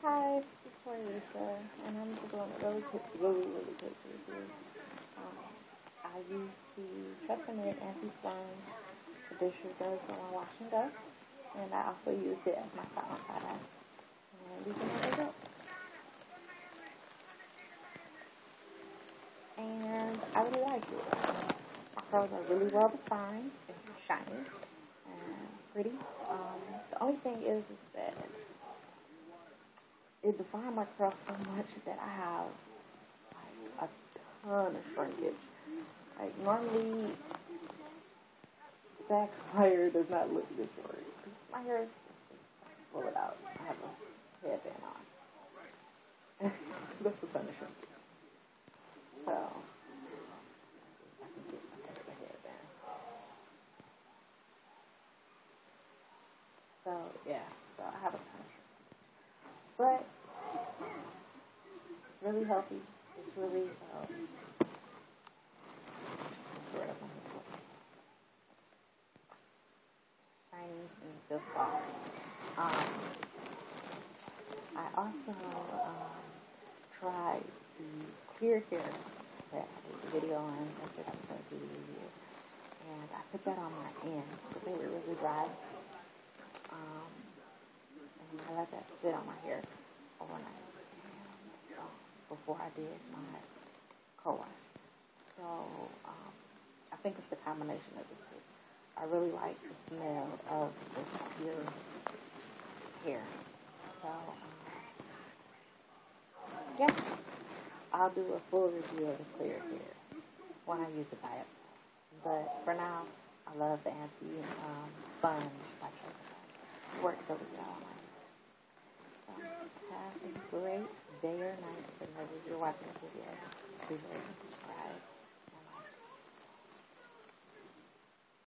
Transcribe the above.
Hi, this is Lisa, and I'm just doing a really quick review. I use the Tresseme anti-stain conditioner does go on wash and go, and I also use it as my fountain product. And you can look it up. And I really like it. My curls are really well defined, and shiny, and pretty. The only thing is that it defined my curls so much that I have like a ton of shrinkage. Like normally, back hair does not look this way because my hair is pull it out. I have a headband on. That's the punishment. So I can get my headband. So yeah, so I have a punishment. But it's really healthy. It's really shiny and just soft. I also tried the clear hair that I did a video on. That's what I was going to do the review. And I put that on my ends because they were really dry. And I let that sit on my hair overnight before I did my co-wash. So I think it's the combination of the two. I really like the smell of the pure hair. So yeah, I'll do a full review of the clear hair when I use it by itself. But for now, I love the anti-sponge by Tresseme. It works really well on my hair. So have a great day or night whenever you're watching this video. Please